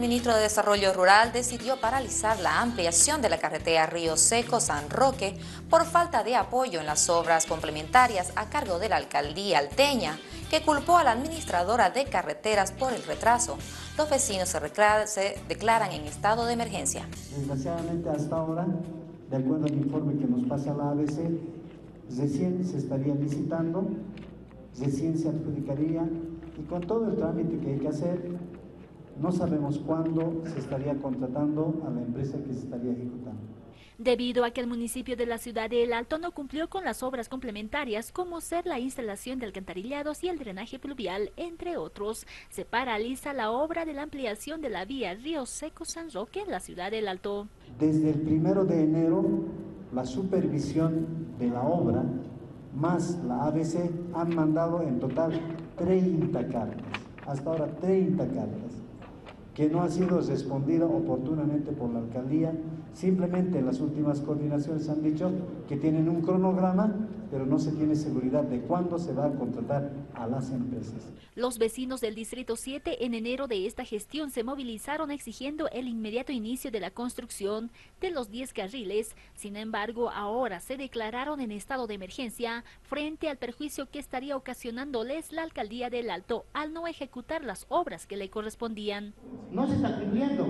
ministro de Desarrollo Rural decidió paralizar la ampliación de la carretera Río Seco-San Roque por falta de apoyo en las obras complementarias a cargo de la alcaldía alteña, que culpó a la administradora de carreteras por el retraso. Los vecinos se declaran en estado de emergencia. Desgraciadamente, hasta ahora, de acuerdo al informe que nos pasa la ABC, recién se estaría licitando, recién se adjudicaría, y con todo el trámite que hay que hacer, no sabemos cuándo se estaría contratando a la empresa que se estaría ejecutando. Debido a que el municipio de la ciudad de El Alto no cumplió con las obras complementarias, como ser la instalación de alcantarillados y el drenaje pluvial, entre otros, se paraliza la obra de la ampliación de la vía Río Seco-San Roque en la ciudad de El Alto. Desde el 1 de enero, la supervisión de la obra más la ABC han mandado en total 30 cartas, hasta ahora 30 cartas, que no ha sido respondida oportunamente por la alcaldía. Simplemente en las últimas coordinaciones han dicho que tienen un cronograma, pero no se tiene seguridad de cuándo se va a contratar a las empresas. Los vecinos del Distrito 7 en enero de esta gestión se movilizaron exigiendo el inmediato inicio de la construcción de los 10 carriles. Sin embargo, ahora se declararon en estado de emergencia frente al perjuicio que estaría ocasionándoles la alcaldía del Alto al no ejecutar las obras que le correspondían. No se está cumpliendo.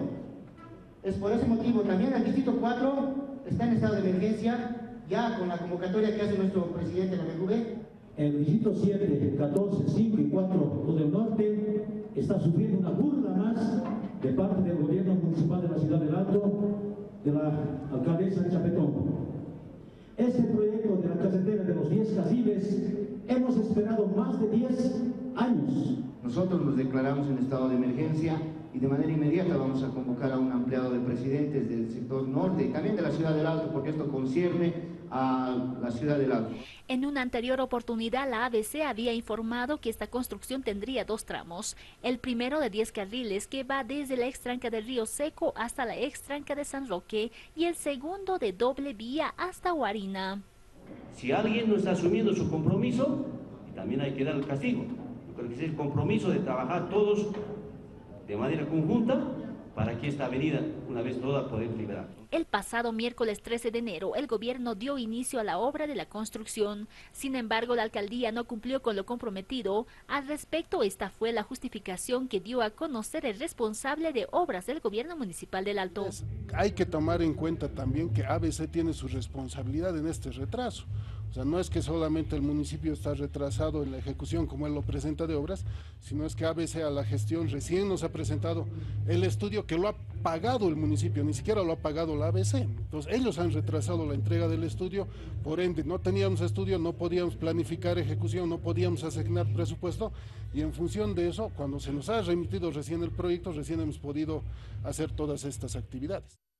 Es por ese motivo también el Distrito 4 está en estado de emergencia, ya con la convocatoria que hace nuestro presidente de la MGV. El Distrito 7, 14, 5 y 4 del norte está sufriendo una burla más de parte del gobierno municipal de la ciudad del Alto, de la alcaldesa Chapetón. Este proyecto de la carretera de los 10 carriles hemos esperado más de 10 años. Nosotros nos declaramos en estado de emergencia y de manera inmediata vamos a convocar a un ampliado de presidentes del sector norte y también de la ciudad del Alto, porque esto concierne a la ciudad del Alto. En una anterior oportunidad, la ABC había informado que esta construcción tendría 2 tramos. El primero de 10 carriles, que va desde la extranca del Río Seco hasta la extranca de San Roque, y el segundo de doble vía hasta Huarina. Si alguien no está asumiendo su compromiso, también hay que dar el castigo. Yo creo que es el compromiso de trabajar todos de manera conjunta para que esta avenida, una vez toda, podamos liberar. El pasado miércoles 13 de enero, el gobierno dio inicio a la obra de la construcción. Sin embargo, la alcaldía no cumplió con lo comprometido. Al respecto, esta fue la justificación que dio a conocer el responsable de obras del gobierno municipal del Alto. Hay que tomar en cuenta también que ABC tiene su responsabilidad en este retraso. O sea, no es que solamente el municipio está retrasado en la ejecución como él lo presenta de obras, sino es que ABC a la gestión recién nos ha presentado el estudio que lo ha pagado el municipio, ni siquiera lo ha pagado la ABC. Entonces ellos han retrasado la entrega del estudio, por ende no teníamos estudio, no podíamos planificar ejecución, no podíamos asignar presupuesto, y en función de eso, cuando se nos ha remitido recién el proyecto, recién hemos podido hacer todas estas actividades.